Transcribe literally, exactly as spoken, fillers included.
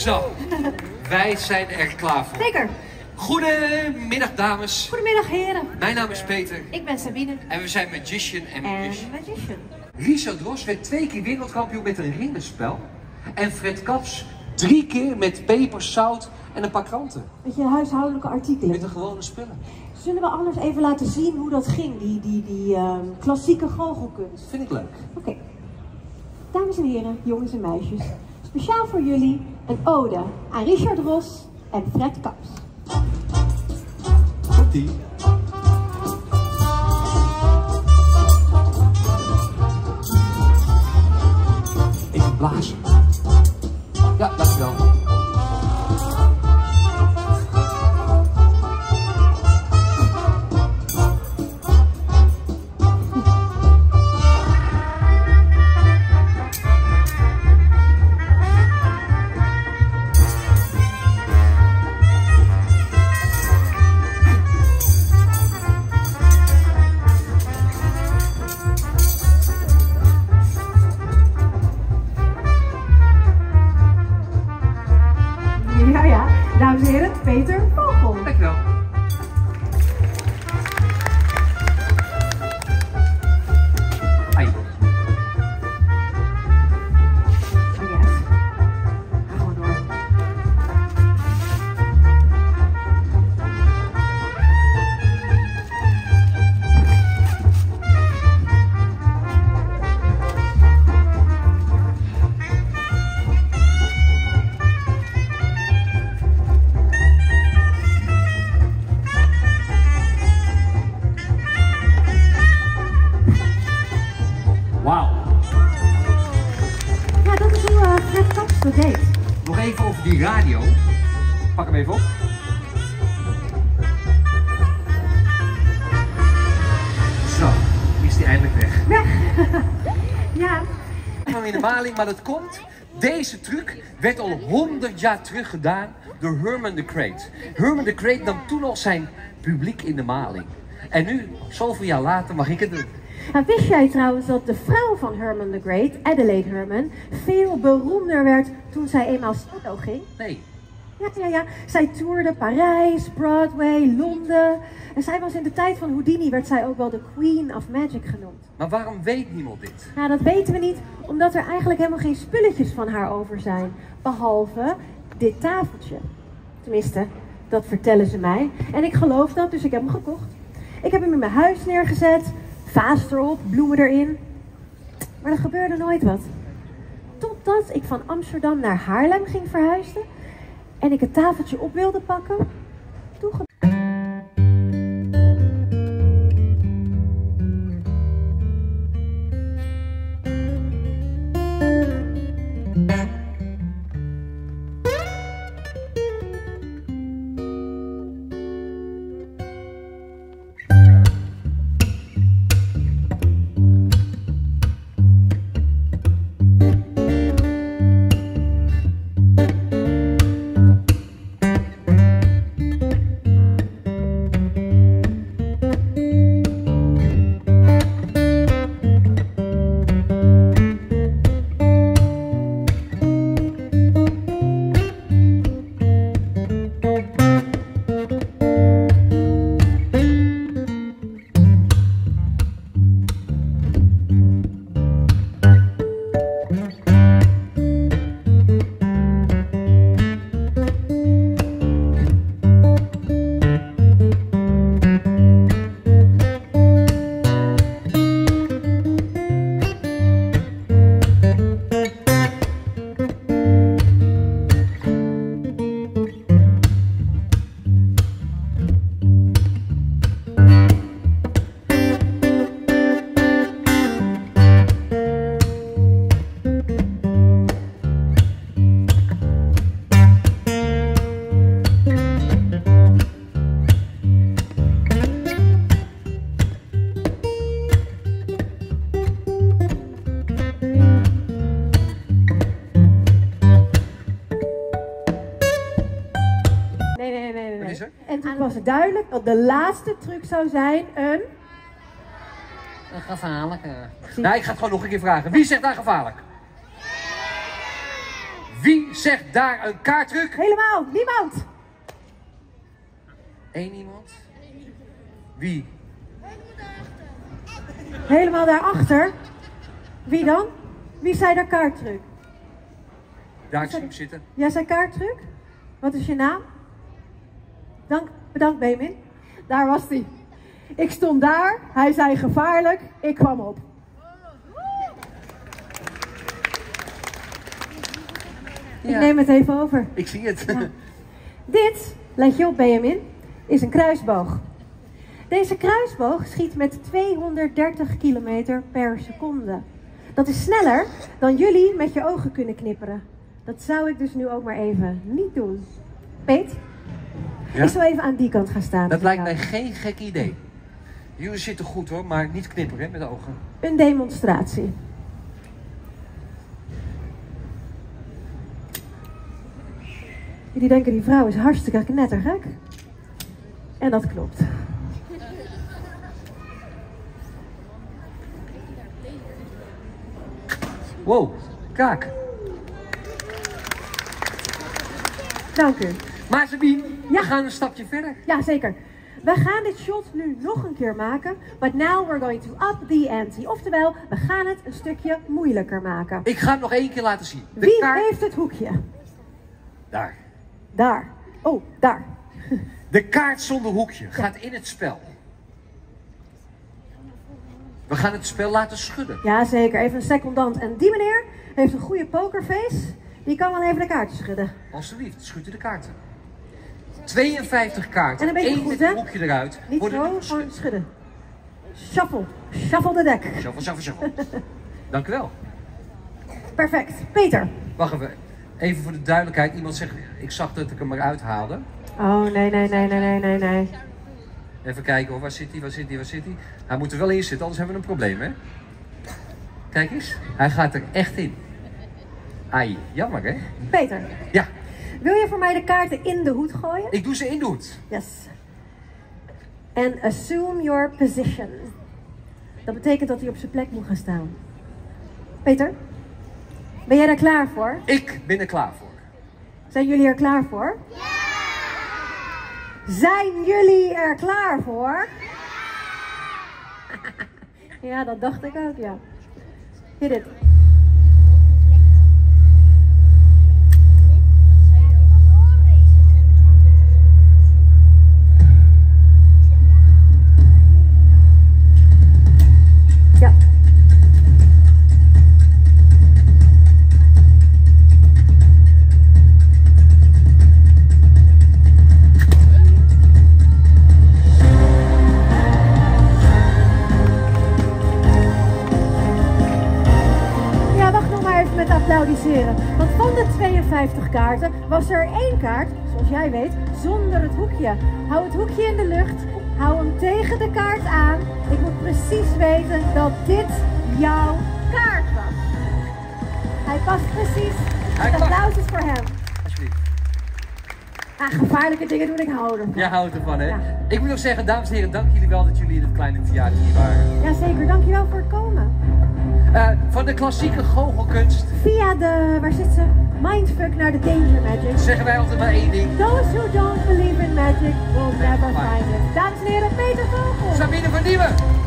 Zo, wij zijn er klaar voor. Zeker. Goedemiddag dames. Goedemiddag heren. Mijn naam is Peter. Ik ben Sabine. En we zijn Magician en En Magician. Magician. Richard Ros werd twee keer wereldkampioen met een ringenspel. En Fred Kaps drie keer met peper, zout en een paar kranten. Met je huishoudelijke artikelen. Met de gewone spullen. Zullen we anders even laten zien hoe dat ging, die, die, die uh, klassieke goochelkunst? Vind ik leuk. Oké. Okay. Dames en heren, jongens en meisjes. Speciaal voor jullie een ode aan Richard Ros en Fred Kaps. Komt-ie. Even blazen. Ja, dankjewel. Ja, ja. Dames en heren, Peter Vogel. Dankjewel. Ai. Oh yes. Ga gewoon door. Wauw. Ja, dat is hoe uh, Fred Kaps dat deed. Nog even over die radio. Pak hem even op. Zo, is die eindelijk weg. Weg. Ja. In de maling, maar dat komt. Deze truc werd al honderd jaar terug gedaan door Herman the Great. Herman the Great nam toen al zijn publiek in de maling. En nu, zoveel jaar later, mag ik het doen. Nou, wist jij trouwens dat de vrouw van Herman the Great, Adelaide Herman, veel beroemder werd toen zij eenmaal solo ging? Nee. Ja, ja, ja. Zij toerde Parijs, Broadway, Londen. En zij was in de tijd van Houdini, werd zij ook wel de Queen of Magic genoemd. Maar waarom weet niemand dit? Nou, dat weten we niet, omdat er eigenlijk helemaal geen spulletjes van haar over zijn. Behalve dit tafeltje. Tenminste, dat vertellen ze mij. En ik geloof dat, dus ik heb hem gekocht. Ik heb hem in mijn huis neergezet. Vaas erop, bloemen erin. Maar er gebeurde nooit wat. Totdat ik van Amsterdam naar Haarlem ging verhuizen. En ik het tafeltje op wilde pakken. Toen ge- En toen was het duidelijk dat de laatste truc zou zijn een... Een gevaarlijke. Nou, ik ga het gewoon nog een keer vragen. Wie zegt daar gevaarlijk? Wie zegt daar een kaarttruc? Helemaal, niemand. Eén iemand? Wie? Helemaal daarachter. Wie dan? Wie zei daar kaarttruc? Daar zie ik zitten. Jij zei kaarttruc? Wat is je naam? Dank, bedankt, Benjamin. Daar was hij. Ik stond daar, hij zei gevaarlijk, ik kwam op. Ja. Ik neem het even over. Ik zie het. Ja. Dit, let je op Benjamin, is een kruisboog. Deze kruisboog schiet met tweehonderddertig kilometer per seconde. Dat is sneller dan jullie met je ogen kunnen knipperen. Dat zou ik dus nu ook maar even niet doen. Peet, Ja? ik zal even aan die kant gaan staan. Dat lijkt mij geen gek idee. Jullie zitten goed hoor, maar niet knipperen hè, met de ogen. Een demonstratie. Jullie denken die vrouw is hartstikke knettergek. En dat klopt. Wow, kaak. Dank u. Maar Sabine, Ja. we gaan een stapje verder. Ja, zeker. We gaan dit shot nu nog een keer maken. But now we're going to up the ante. Oftewel, we gaan het een stukje moeilijker maken. Ik ga het nog één keer laten zien. De Wie kaart... heeft het hoekje? Daar. Daar. Oh, daar. De kaart zonder hoekje gaat in het spel. We gaan het spel laten schudden. Ja, zeker. Even een secondant. En die meneer heeft een goede pokerface. Die kan wel even de kaartjes schudden. Alsjeblieft, schudt u de kaarten. tweeënvijftig kaarten. En een beetje Eén goed, met hè? een hoekje eruit. Niet worden nu zo, geschud. gewoon schudden. Shuffle. Shuffle de deck. Shuffle, shuffle, shuffle. Dank u wel. Perfect. Peter. Wacht even. Even voor de duidelijkheid. Iemand zegt, ik zag dat ik hem eruit haalde. Oh, nee, nee, nee, nee, nee, nee, nee. Even kijken hoor, waar zit hij, waar zit hij, waar zit hij? Hij moet er wel in zitten, anders hebben we een probleem hè. Kijk eens, hij gaat er echt in. Ai, jammer hè? Peter, Ja, wil je voor mij de kaarten in de hoed gooien? ik doe ze in de hoed. Yes. And assume your position. Dat betekent dat hij op zijn plek moet gaan staan. Peter, ben jij daar klaar voor? Ik ben er klaar voor. Zijn jullie er klaar voor? Ja! Zijn jullie er klaar voor? Ja! Ja, dat dacht ik ook, ja. Hit it. Ja. Ja, wacht nog maar even met applaudisseren. Want van de tweeënvijftig kaarten was er één kaart, zoals jij weet, zonder het hoekje. Hou het hoekje in de lucht. Hou hem tegen de kaart aan. Ik moet precies weten dat dit jouw kaart was. Hij past precies. Hij Het past. applaus is voor hem. Alsjeblieft. Ah, gevaarlijke dingen doen, ik hou ervan. Jij houdt ervan hè? Ja. Ik moet nog zeggen, dames en heren, dank jullie wel dat jullie in het kleine theater hier waren. Jazeker, dankjewel voor het komen. Uh, van de klassieke goochelkunst Via de, waar zit ze? Mindfuck naar de Danger Magic. zeggen wij altijd maar één ding. Those who don't believe in magic will never find it. Dames en heren, Peter Vogel. Sabine van Diemen.